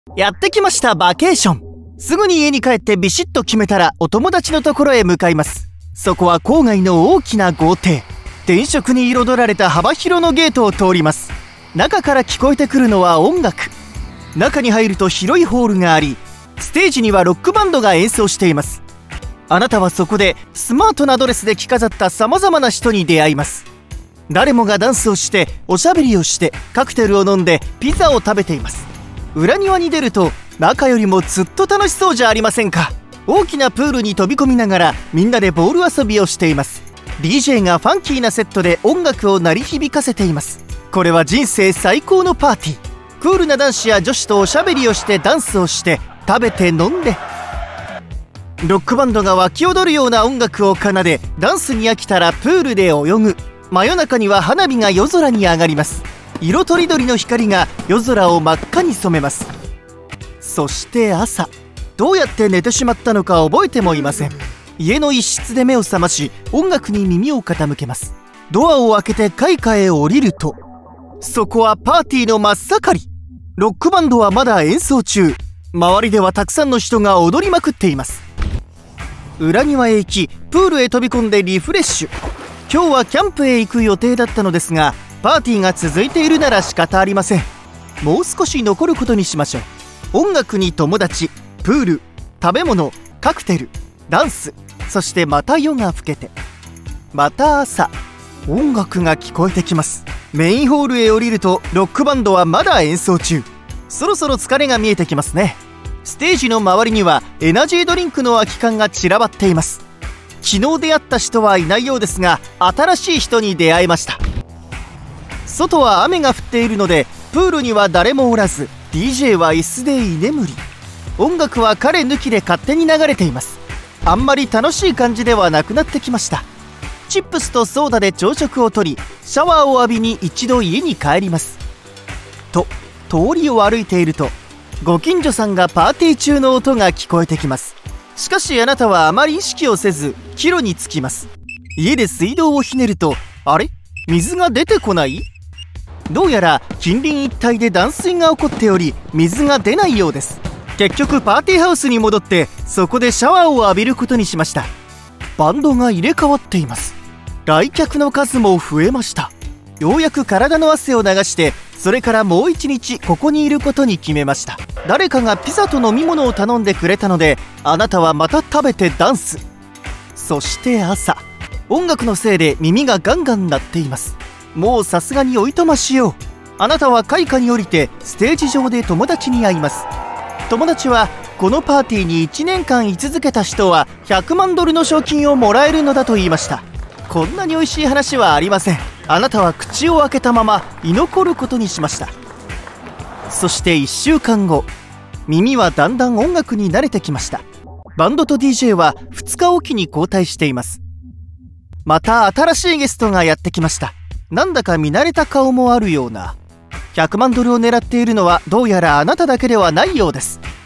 やってきましたバケーション。すぐに家に帰ってビシッと決めたらお友達のところへ向かいます。そこは郊外の大きな豪邸。電飾に彩られた幅広のゲートを通ります。中から聞こえてくるのは音楽。中に入ると広いホールがあり、ステージにはロックバンドが演奏しています。あなたはそこでスマートなドレスで着飾ったさまざまな人に出会います。誰もがダンスをしておしゃべりをしてカクテルを飲んでピザを食べています。裏庭に出ると中よりもずっと楽しそうじゃありませんか。大きなプールに飛び込みながらみんなでボール遊びをしています。 DJ がファンキーなセットで音楽を鳴り響かせています。これは人生最高のパーティー。クールな男子や女子とおしゃべりをしてダンスをして食べて飲んで、ロックバンドが沸き踊るような音楽を奏で、ダンスに飽きたらプールで泳ぐ。真夜中には花火が夜空に上がります。色とりどりの光が夜空を真っ赤に染めます。そして朝、どうやって寝てしまったのか覚えてもいません。家の一室で目を覚まし音楽に耳を傾けます。ドアを開けて階下へ降りると、そこはパーティーの真っ盛り。ロックバンドはまだ演奏中。周りではたくさんの人が踊りまくっています。裏庭へ行きプールへ飛び込んでリフレッシュ。今日はキャンプへ行く予定だったのですが、パーティーが続いているなら仕方ありません。もう少し残ることにしましょう。音楽に友達、プール、食べ物、カクテル、ダンス、そしてまた夜が更けて、また朝。音楽が聞こえてきます。メインホールへ降りるとロックバンドはまだ演奏中。そろそろ疲れが見えてきますね。ステージの周りにはエナジードリンクの空き缶が散らばっています。昨日出会った人はいないようですが、新しい人に出会えました。外は雨が降っているのでプールには誰もおらず、 DJ は椅子で居眠り。音楽は彼抜きで勝手に流れています。あんまり楽しい感じではなくなってきました。チップスとソーダで朝食をとり、シャワーを浴びに一度家に帰ります。と通りを歩いていると、ご近所さんがパーティー中の音が聞こえてきます。しかしあなたはあまり意識をせず帰路につきます。家で水道をひねると、あれ、水が出てこない？どうやら近隣一帯で断水が起こっており、水が出ないようです。結局パーティーハウスに戻ってそこでシャワーを浴びることにしました。バンドが入れ替わっています。来客の数も増えました。ようやく体の汗を流して、それからもう一日ここにいることに決めました。誰かがピザと飲み物を頼んでくれたので、あなたはまた食べてダンス。そして朝、音楽のせいで耳がガンガン鳴っています。もうさすがにおいとましよう。あなたは階下に降りてステージ上で友達に会います。友達はこのパーティーに1年間居続けた人は100万ドルの賞金をもらえるのだと言いました。こんなに美味しい話はありません。あなたは口を開けたまま居残ることにしました。そして1週間後、耳はだんだん音楽に慣れてきました。バンドと DJ は2日おきに交代しています。また新しいゲストがやってきました。なんだか見慣れた顔もあるような。100万ドルを狙っているのはどうやらあなただけではないようです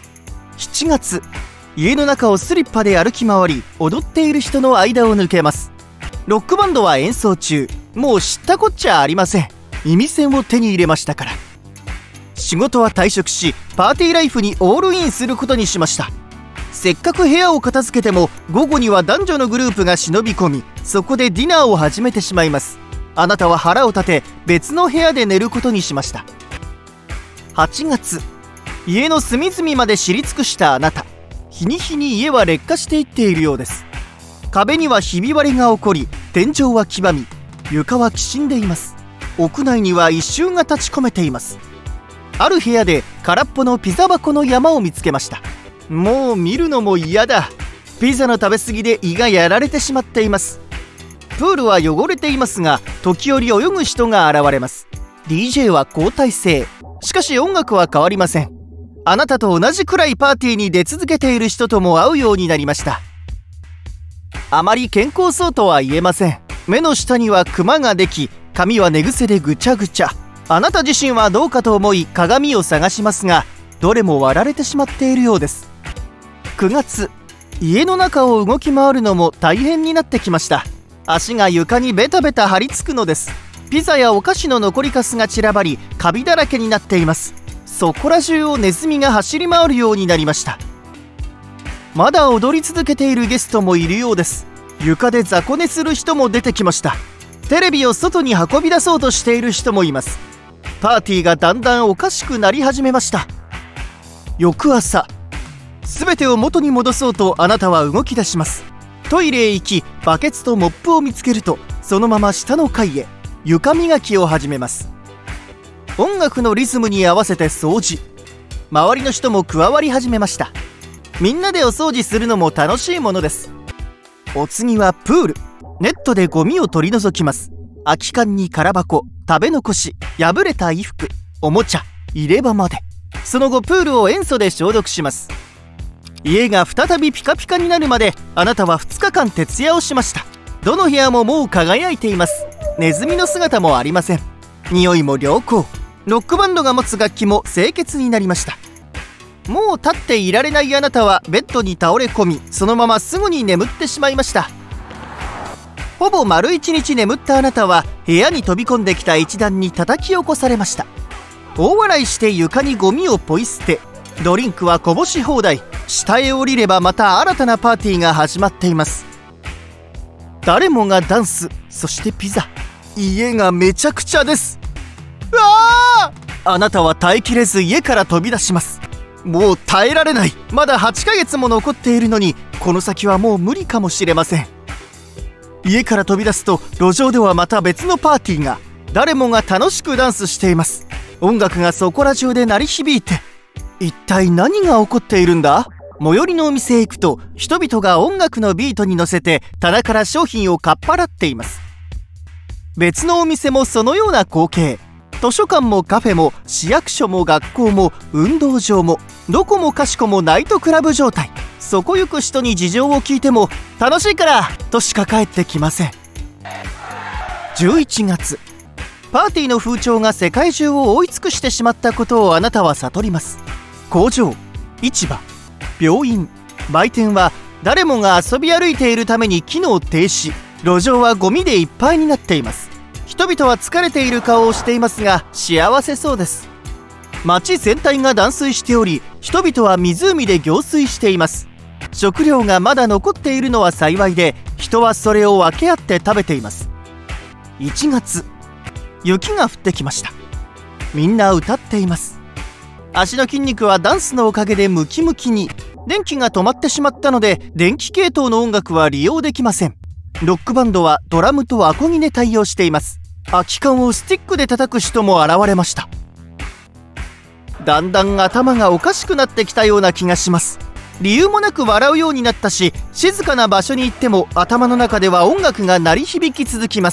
。7月、家の中をスリッパで歩き回り踊っている人の間を抜けます。ロックバンドは演奏中。もう知ったこっちゃありません。耳栓を手に入れましたから。仕事は退職し、パーティーライフにオールインすることにしました。せっかく部屋を片付けても、午後には男女のグループが忍び込み、そこでディナーを始めてしまいます。あなたは腹を立て別の部屋で寝ることにしました。8月、家の隅々まで知り尽くしたあなた。日に日に家は劣化していっているようです。壁にはひび割れが起こり、天井は黄ばみ、床はきしんでいます。屋内には異臭が立ち込めています。ある部屋で空っぽのピザ箱の山を見つけました。もう見るのも嫌だ。ピザの食べ過ぎで胃がやられてしまっています。プールは汚れていますが、時折泳ぐ人が現れます。 DJ は交代制。しかし音楽は変わりません。あなたと同じくらいパーティーに出続けている人とも会うようになりました。あまり健康そうとは言えません。目の下にはクマができ、髪は寝癖でぐちゃぐちゃ。あなた自身はどうかと思い鏡を探しますが、どれも割られてしまっているようです。9月、家の中を動き回るのも大変になってきました。足が床にベタベタ張り付くのです。ピザやお菓子の残りかすが散らばり、カビだらけになっています。 そこら中をネズミが走り回るようになりました。まだ踊り続けているゲストもいるようです。床で雑魚寝する人も出てきました。テレビを外に運び出そうとしている人もいます。パーティーがだんだんおかしくなり始めました。翌朝、全てを元に戻そうとあなたは動き出します。トイレへ行き、バケツとモップを見つけると、そのまま下の階へ床磨きを始めます。音楽のリズムに合わせて掃除。周りの人も加わり始めました。みんなでお掃除するのも楽しいものです。お次はプール。ネットでゴミを取り除きます。空き缶に空箱、食べ残し、破れた衣服、おもちゃ、入れ歯まで。その後プールを塩素で消毒します。家が再びピカピカになるまであなたは2日間徹夜をしました。どの部屋ももう輝いています。ネズミの姿もありません。匂いも良好。ロックバンドが持つ楽器も清潔になりました。もう立っていられないあなたはベッドに倒れ込み、そのまますぐに眠ってしまいました。ほぼ丸1日眠ったあなたは部屋に飛び込んできた一団に叩き起こされました。大笑いして床にゴミをポイ捨て。ドリンクはこぼし放題。下へ降りればまた新たなパーティーが始まっています。誰もがダンス、そしてピザ。家がめちゃくちゃです。うわー！あなたは耐えきれず家から飛び出します。もう耐えられない。まだ8ヶ月も残っているのに、この先はもう無理かもしれません。家から飛び出すと路上ではまた別のパーティーが。誰もが楽しくダンスしています。音楽がそこら中で鳴り響いて、一体何が起こっているんだ？最寄りのお店へ行くと、人々が音楽のビートに乗せて棚から商品をかっぱらっています。別のお店もそのような光景。図書館もカフェも市役所も学校も運動場も、どこもかしこもナイトクラブ状態。そこ行く人に事情を聞いても楽しいからとしか返ってきません。11月、パーティーの風潮が世界中を覆い尽くしてしまったことをあなたは悟ります。工場、市場、病院、売店は誰もが遊び歩いているために機能停止。路上はゴミでいっぱいになっています。人々は疲れている顔をしていますが幸せそうです。街全体が断水しており、人々は湖で行水しています。食料がまだ残っているのは幸いで、人はそれを分け合って食べています。1月、雪が降ってきました。みんな歌っています。足の筋肉はダンスのおかげでムキムキに。電気が止まってしまったので電気系統の音楽は利用できません。ロックバンドはドラムとアコギで対応しています。空き缶をスティックで叩く人も現れました。だんだん頭がおかしくなってきたような気がします。理由もなく笑うようになったし、静かな場所に行っても頭の中では音楽が鳴り響き続きます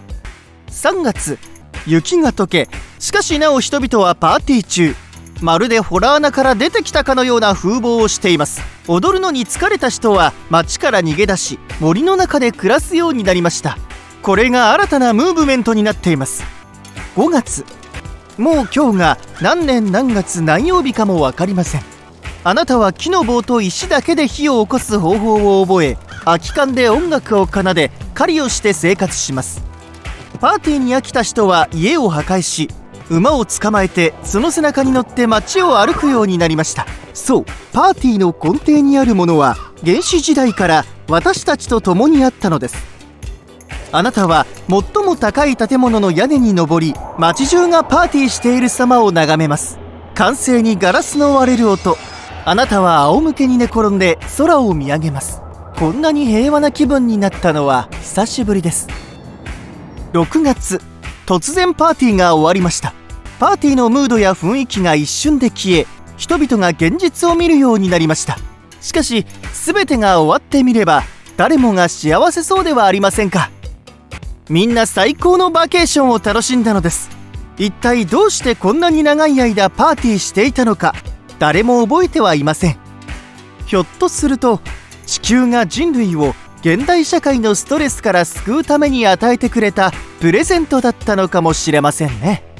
。3月、雪が溶け、しかしなお人々はパーティー中。まるでホラー穴から出てきたかのような風貌をしています。踊るのに疲れた人は街から逃げ出し、森の中で暮らすようになりました。これが新たなムーブメントになっています。5月、もう今日が何年何月何曜日かも分かりません。あなたは木の棒と石だけで火を起こす方法を覚え、空き缶で音楽を奏で狩りをして生活します。パーティーに飽きた人は家を破壊し、馬を捕まえてその背中に乗って街を歩くようになりました。そう、パーティーの根底にあるものは原始時代から私たちと共にあったのです。あなたは最も高い建物の屋根に登り、街中がパーティーしている様を眺めます。歓声にガラスの割れる音。あなたは仰向けに寝転んで空を見上げます。こんなに平和な気分になったのは久しぶりです。6月、突然パーティーが終わりました。パーティーのムードや雰囲気が一瞬で消え、人々が現実を見るようになりました。しかし全てが終わってみれば、誰もが幸せそうではありませんか。みんな最高のバケーションを楽しんだのです。一体どうしてこんなに長い間パーティーしていたのか、誰も覚えてはいません。ひょっとすると地球が人類を現代社会のストレスから救うために与えてくれたプレゼントだったのかもしれませんね。